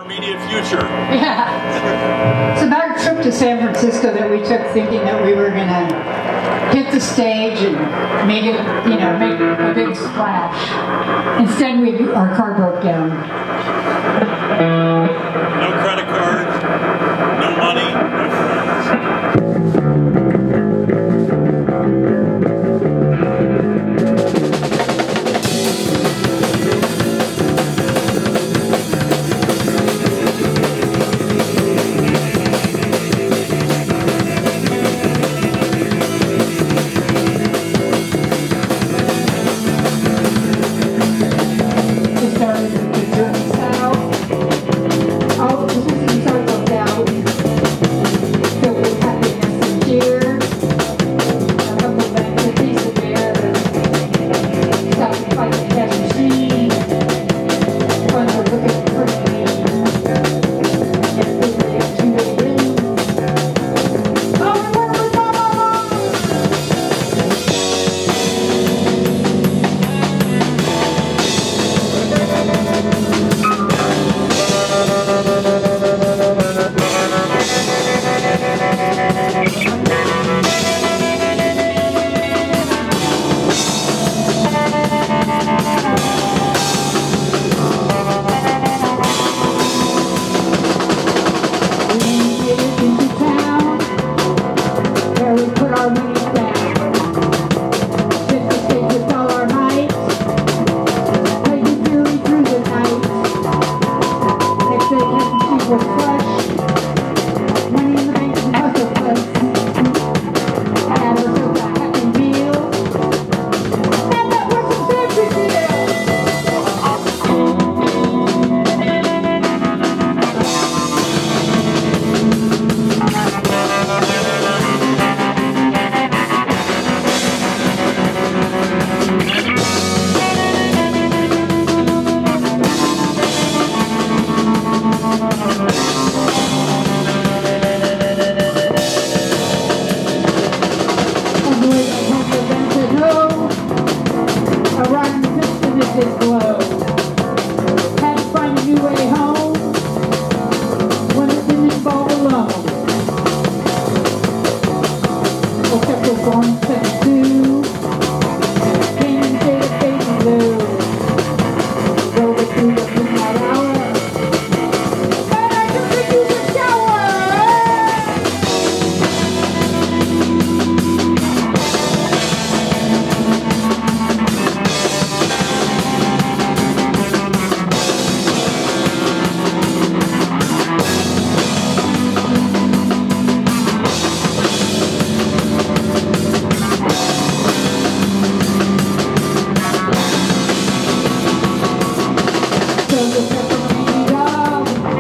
Immediate future. Yeah. It's about a trip to San Francisco that we took thinking that we were going to hit the stage and make it, you know, make a big splash. Instead, our car broke down. No credit card, no money, no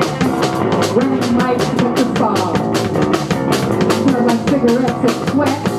running lights with the fog. Smell like cigarettes and sweat.